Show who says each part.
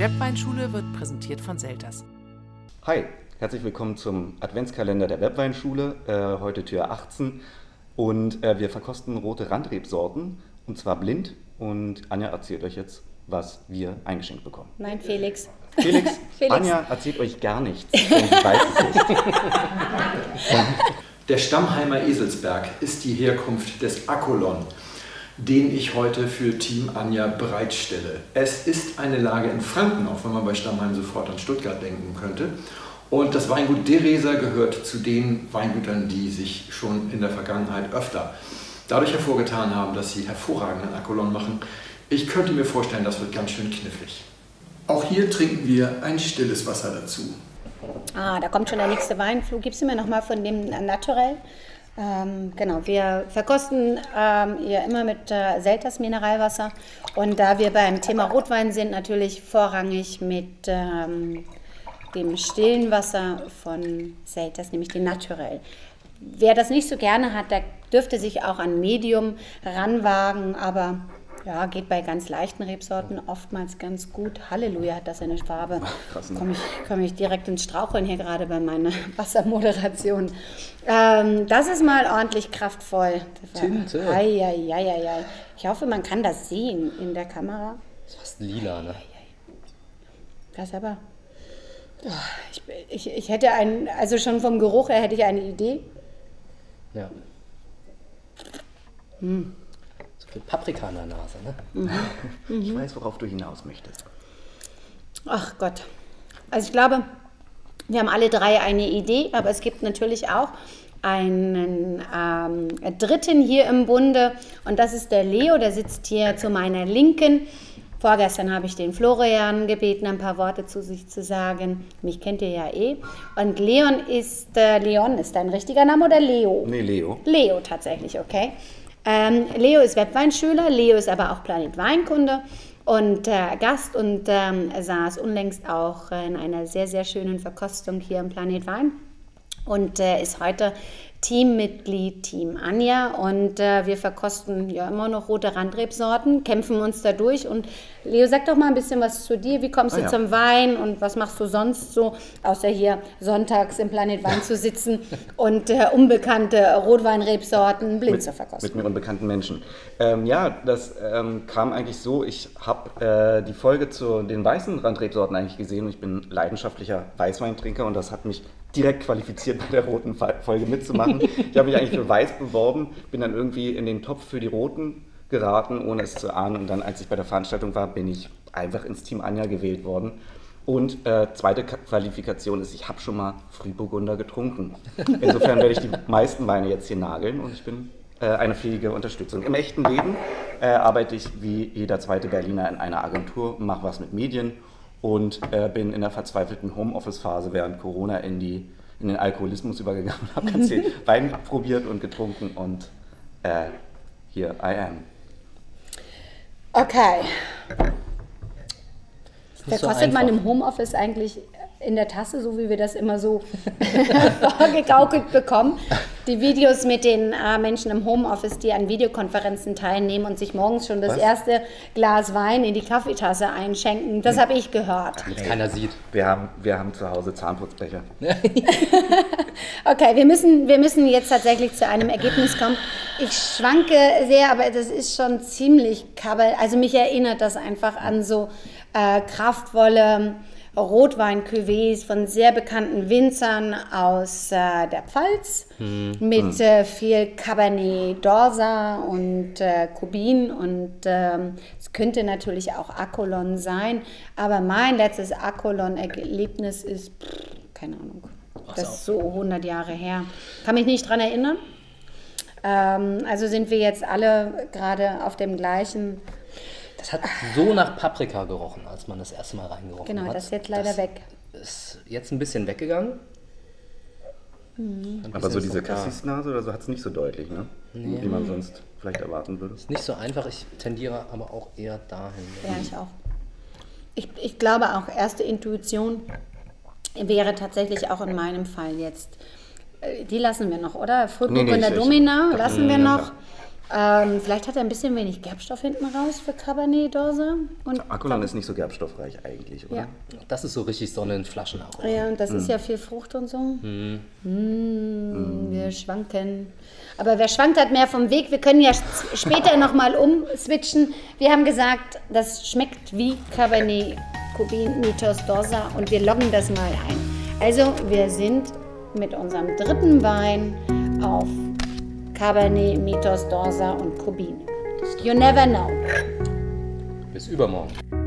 Speaker 1: Webweinschule wird präsentiert von Selters.
Speaker 2: Hi, herzlich willkommen zum Adventskalender der Webweinschule, heute Tür 18 und wir verkosten rote Randrebsorten und zwar blind und Anja erzählt euch jetzt, was wir eingeschenkt bekommen.
Speaker 3: Nein, Felix.
Speaker 2: Felix, Anja erzählt euch gar nichts, denn sie weiß es nicht.
Speaker 4: Der Stammheimer Eselsberg ist die Herkunft des Akolon, den ich heute für Team Anja bereitstelle. Es ist eine Lage in Franken, auch wenn man bei Stammheim sofort an Stuttgart denken könnte. Und das Weingut Deresa gehört zu den Weingütern, die sich schon in der Vergangenheit öfter dadurch hervorgetan haben, dass sie hervorragenden Akolon machen. Ich könnte mir vorstellen, das wird ganz schön knifflig. Auch hier trinken wir ein stilles Wasser dazu.
Speaker 3: Ah, da kommt schon der nächste Weinflug. Gibst du mir noch mal von dem Naturell? Genau, wir verkosten hier immer mit Selters Mineralwasser und da wir beim Thema Rotwein sind, natürlich vorrangig mit dem stillen Wasser von Selters, nämlich den Naturell. Wer das nicht so gerne hat, der dürfte sich auch an Medium ranwagen, aber ja, geht bei ganz leichten Rebsorten oftmals ganz gut. Halleluja, hat das eine Farbe. Komme ich direkt ins Straucheln hier gerade bei meiner Wassermoderation. Das ist mal ordentlich kraftvoll.
Speaker 5: Tinte.
Speaker 3: Eieieiei. Ich hoffe, man kann das sehen in der Kamera.
Speaker 5: Das ist fast lila, ne?
Speaker 3: Das aber... Ich hätte also schon vom Geruch her hätte ich eine Idee.
Speaker 5: Ja. So viel Paprika in der Nase, ne?
Speaker 2: Ich weiß, worauf du hinaus möchtest.
Speaker 3: Ach Gott. Also ich glaube, wir haben alle drei eine Idee, aber es gibt natürlich auch einen Dritten hier im Bunde und das ist der Leo, der sitzt hier zu meiner Linken. Vorgestern habe ich den Florian gebeten, ein paar Worte zu sich zu sagen. Mich kennt ihr ja eh. Und Leon ist dein richtiger Name oder Leo?
Speaker 2: Nee, Leo.
Speaker 3: Leo tatsächlich, okay. Leo ist Webweinschüler, Leo ist aber auch Planet Weinkunde und Gast und saß unlängst auch in einer sehr, sehr schönen Verkostung hier im Planet Wein und ist heute Teammitglied Team Anja und wir verkosten ja immer noch rote Randrebsorten, kämpfen uns da durch und Leo, sag doch mal ein bisschen was zu dir, wie kommst du zum Wein und was machst du sonst so, außer hier sonntags im Planet Wein zu sitzen und unbekannte Rotweinrebsorten blind zu verkosten.
Speaker 2: Mit mir unbekannten Menschen. Das kam eigentlich so, ich habe die Folge zu den weißen Randrebsorten eigentlich gesehen und ich bin leidenschaftlicher Weißweintrinker und das hat mich direkt qualifiziert, bei der roten Folge mitzumachen. Ich habe mich eigentlich für Weiß beworben, bin dann irgendwie in den Topf für die Roten geraten, ohne es zu ahnen. Und dann, als ich bei der Veranstaltung war, bin ich einfach ins Team Anja gewählt worden. Und zweite Qualifikation ist, ich habe schon mal Frühburgunder getrunken. Insofern werde ich die meisten Weine jetzt hier nageln und ich bin eine fähige Unterstützung. Im echten Leben arbeite ich wie jeder zweite Berliner in einer Agentur, mache was mit Medien und bin in der verzweifelten Homeoffice-Phase während Corona in den Alkoholismus übergegangen und habe ganz viel Wein probiert und getrunken und here I am.
Speaker 3: Okay. Wer
Speaker 5: so
Speaker 3: kostet man
Speaker 5: einfach.
Speaker 3: im Homeoffice eigentlich in der Tasse, so wie wir das immer so vorgegaukelt bekommen? Die Videos mit den Menschen im Homeoffice, die an Videokonferenzen teilnehmen und sich morgens schon das erste Glas Wein in die Kaffeetasse einschenken, das habe ich gehört.
Speaker 5: Damit keiner sieht.
Speaker 2: Wir haben zu Hause Zahnputzbecher.
Speaker 3: Okay, wir müssen jetzt tatsächlich zu einem Ergebnis kommen. Ich schwanke sehr, aber das ist schon ziemlich kabbel. Also mich erinnert das einfach an so kraftvolle Rotwein-Cuvées von sehr bekannten Winzern aus der Pfalz mit viel Cabernet d'Orsa und Cubin und es könnte natürlich auch Akolon sein, aber mein letztes Akolon-Erlebnis ist, keine Ahnung, das ist so 100 Jahre her. Kann mich nicht dran erinnern. Also sind wir jetzt alle gerade auf dem gleichen...
Speaker 5: Das hat so nach Paprika gerochen, als man das erste Mal reingerochen hat.
Speaker 3: Genau, das ist jetzt leider weg.
Speaker 5: Ist jetzt ein bisschen weggegangen.
Speaker 2: Aber so diese Cassis-Nase oder so hat es nicht so deutlich, ne?
Speaker 5: Nee.
Speaker 2: Wie man sonst vielleicht erwarten würde.
Speaker 5: Ist nicht so einfach, ich tendiere aber auch eher dahin.
Speaker 3: Ja, ich auch. Ich glaube auch, erste Intuition wäre tatsächlich auch in meinem Fall jetzt, die lassen wir noch, oder? Frühburgunder Domina lassen wir noch. Vielleicht hat er ein bisschen wenig Gerbstoff hinten raus für Cabernet d'Orsat.
Speaker 2: Acolon ist nicht so gerbstoffreich eigentlich, oder?
Speaker 3: Ja.
Speaker 5: Das ist so richtig Sonne in Flaschen auch.
Speaker 3: Ja, und das ist ja viel Frucht und so. Wir schwanken. Aber wer schwankt, hat mehr vom Weg. Wir können ja später nochmal umswitchen. Wir haben gesagt, das schmeckt wie Cabernet Sauvignon Mythos d'Orsat und wir loggen das mal ein. Also wir sind mit unserem dritten Wein auf Cabernet Mythos d'Orsat und Cubine. You never know.
Speaker 5: Bis übermorgen.